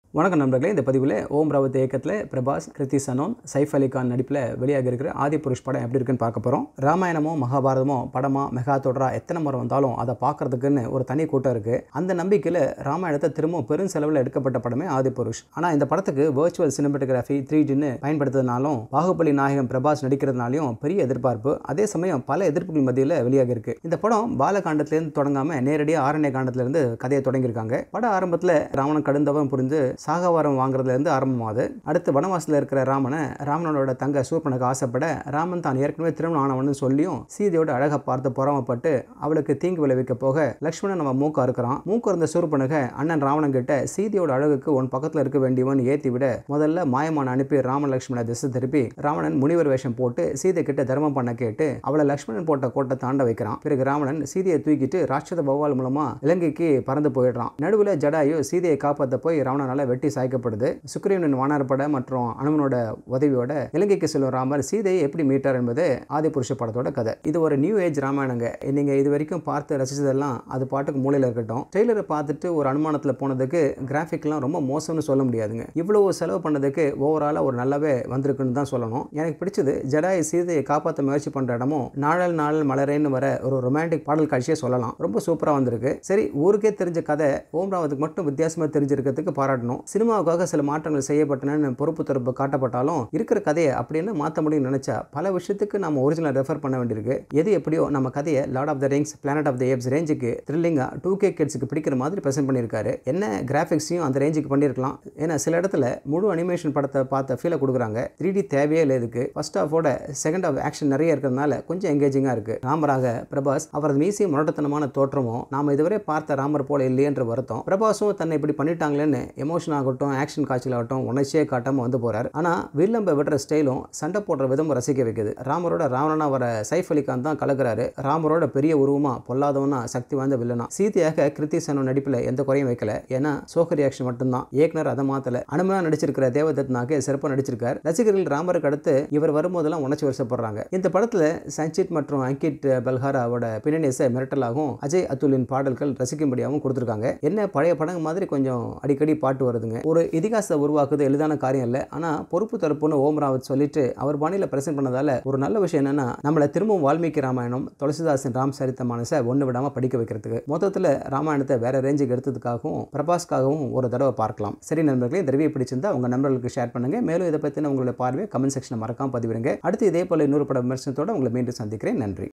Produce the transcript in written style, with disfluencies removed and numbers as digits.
வணக்கம் நண்பர்களே, இந்த பதிவில் ஓம் ராவத் இயக்கத்தில் பிரபாஸ், கிருத்தி சனோன், சைஃப் அலி கான் நடிப்பில் வெளியாக இருக்கிற ஆதிபுருஷ் படம் எப்படி இருக்குன்னு பார்க்க போகிறோம். ராமாயணமோ மகாபாரதமோ படமா மெகா தொடரா எத்தனை முறை வந்தாலும் அதை பார்க்கறதுக்குன்னு ஒரு தனி கூட்டம் இருக்குது. அந்த நம்பிக்கையில் ராமாயணத்தை திரும்ப பெரும் செலவில் எடுக்கப்பட்ட படமே ஆதிபுருஷ். ஆனால் இந்த படத்துக்கு வர்ச்சுவல் சினிமாட்டோகிராஃபி 3Dன்னு பயன்படுத்துறதுனாலும் பாகுபலி நாயகன் பிரபாஸ் நடிக்கிறதுனாலையும் பெரிய எதிர்பார்ப்பு, அதே சமயம் பல எதிர்ப்புகள் மத்தியில் வெளியாக இருக்கு. இந்த படம் பாலகாண்டத்திலேருந்து தொடங்காமல் நேரடியாக ஆரண்ய காண்டத்திலேருந்து கதையை தொடங்கியிருக்காங்க. பட ஆரம்பத்தில் ராவணன் கடுந்தவன் புரிந்து சாகவாரம் வாங்குறதுலேருந்து ஆரம்பமாகுது. அடுத்து வனவாசத்தில் இருக்கிற ராமனோட தங்க சூர்பனுக்கு ஆசைப்பட ராமன் தான் ஏற்கனவே திருமணம் ஆனவன்னு சொல்லியும் சீதையோட அழகை பார்த்து பொறாமப்பட்டு அவளுக்கு தீங்கு விளைவிக்க போக லக்ஷ்மணன் நம்ம மூக்கா இருக்கிறான். மூக்கு இருந்த சூர்பனுக அண்ணன் ராவணன் கிட்ட சீதையோட அழகுக்கு உன் பக்கத்தில் இருக்க வேண்டியவன் ஏற்றி விட முதல்ல மாயமான அனுப்பி ராமன் லக்ஷ்மண திசை திருப்பி ராவணன் முனிவர் வேஷம் போட்டு சீதை கிட்ட தர்மம் பண்ண கேட்டு அவளை லக்ஷ்மணன் போட்ட கோட்டை தாண்ட வைக்கிறான். பிறகு ராவணன் சீதையை தூக்கிட்டு ராட்சத பவால் மூலமா இலங்கைக்கு பறந்து போயிடுறான். நடுவில் ஜடாயு சீதையை காப்பாற்ற போய் ராவணனால வெட்டி சாய்க்கப்படுது. சுக்ரீவனின் வானரப்பட மற்றும் அனுமனோட உதவியோட இலங்கைக்கு செல்லும் ராமர் சீதையை எப்படி மீட்டார் என்பது ஆதிபுருஷ படத்தோட கதை. இது ஒரு நியூ ஏஜ் ராமாயணங்க. நீங்க இது வரைக்கும் பார்த்து ரசிச்சதெல்லாம் அது பாட்டுக்கு மூலையில் இருக்கட்டும். ட்ரெய்லரை பார்த்துட்டு ஒரு அனுமானத்தில் போனதுக்கு கிராஃபிக்லாம் ரொம்ப மோசம்னு சொல்ல முடியாதுங்க. இவ்வளவு செலவு பண்ணதுக்கு ஓவராலா ஒரு நல்லாவே வந்திருக்குன்னு தான் சொல்லணும். எனக்கு பிடிச்சது ஜடாய் சீதையை காப்பாற்ற முயற்சி பண்ற இடமும் நாளல் மலரேன்னு வர ஒரு ரொமான்டிக் பாடல் காட்சியை சொல்லலாம். ரொம்ப சூப்பரா வந்திருக்கு. சரி, ஊருக்கே தெரிஞ்ச கதை ஓம் ராவத்துக்கு மட்டும் வித்தியாசமா தெரிஞ்சிருக்கிறதுக்கு பாராட்டணும். சினிமாவுக்காக சில மாற்றங்கள் செய்யப்பட்டன பொறுப்பு தரப்பு காட்டப்பட்டாலும் இருக்கிற கதையை அப்படின்னு மாற்ற முடியும்னு நினைச்சா பல விஷயத்துக்கு நம்ம ஒரிஜினல் ரெஃபர் பண்ண வேண்டியிருக்கு. எது எப்படியோ நம்ம கதையை Lord of the Rings, Planet of the Apes ரேஞ்சுக்கு த்ரில்லிங்கா 2K கிட்ஸுக்கு பிடிக்கிற மாதிரி பிரசன்ட் பண்ணியிருக்காரு. என்ன கிராஃபிக்ஸையும் அந்த ரேஞ்சுக்கு பண்ணியிருக்கலாம். ஏன்னா சில இடத்துல முழு அனிமேஷன் படத்தை பார்த்த ஃபீலை கொடுக்குறாங்க. 3D தேவையே இல்லை இதுக்கு. ஃபர்ஸ்ட் ஹாஃபோட செகண்ட் ஹாஃப் ஆக்ஷன் நிறைய இருக்கிறதுனால கொஞ்சம் எங்கேஜிங்காக இருக்கு. ராமராக பிரபாஸ் அவரது மீசிய முரட்டத்தனமான தோற்றமும் நாம இதுவரை பார்த்த ராமர் போல இல்லையென்ற வருத்தம். பிரபாஸும் தன்னை இப்படி பண்ணிட்டாங்களேன்னு எமோஷன் ஆகட்டும், ஆக்ஷன் காட்சிகளாகட்டும் உணர்ச்சியே காட்டாம வந்து போறாரு. ஆனா வில்லம்ப விடுற ஸ்டைலும் சண்டை போடுற விதமும் ரசிக்க வைக்குது. ராமரோட ராவணனா வர சைஃப் அலி கான் தான் கலக்குறாரு. ராமரோட பெரிய உருவமா பொல்லாதவனா சக்தி வாய்ந்த வில்லனா. சீதையாக கிருத்தி சனோன் நடிப்புல எந்த குறையும் வைக்கல. ஏன்னா சோக ரியாக்ஷன் மட்டும்தான். இயக்குனர் அதை மாத்தல. அனுமனா நடிச்சிருக்கிற தேவதத் நாகே சிறப்பாக நடிச்சிருக்காரு. ரசிகர்கள் ராமருக்கு அடுத்து இவர் வரும்போதெல்லாம் உணர்ச்சி வருஷப்படுறாங்க. இந்த படத்துல சஞ்சித் மற்றும் அங்கிட் பல்ஹாராவோட பின்னணி இசை மிரட்டலாகவும் அஜய் அதுலின் பாடல்கள் ரசிக்கும்படியாகவும் கொடுத்திருக்காங்க. என்ன பழைய படங்கள் மாதிரி கொஞ்சம் அடிக்கடி பாட்டு வருதுங்க. ஒரு இதிகாசத்தை உருவாக்குறது எளிதான காரியம் இல்லை. ஆனா பொறுப்பு தரப்புன்னு ஓம் ராவத் சொல்லிட்டு அவர் பாணியில பிரசன்ட் பண்ணதால ஒரு நல்ல விஷயம் என்னன்னா நம்மளை திரும்பவும் வால்மீகி ராமாயணம், துளசிதாசன் ராம் சரித்த மானச ஒன்று விடாம படிக்க வைக்கிறதுக்கு மொத்தத்தில் ராமாயணத்தை வேற ரேஞ்சுக்கு எடுத்ததுக்காகவும் பிரபாஸ்க்காகவும் ஒரு தடவை பார்க்கலாம். சரி நண்பர்களே, இந்த ரிவ்யூ பிடிச்சிருந்தா உங்க நண்பர்களுக்கு ஷேர் பண்ணுங்க. மேலும் இதை பத்தின உங்களுடைய பார்வையை கமெண்ட் செக்ஷன் மறக்காம பதிவிடுங்க. அடுத்து இதே போல இன்னொரு பட விமர்சனத்தோட உங்களை மீண்டும் சந்திக்கிறேன். நன்றி.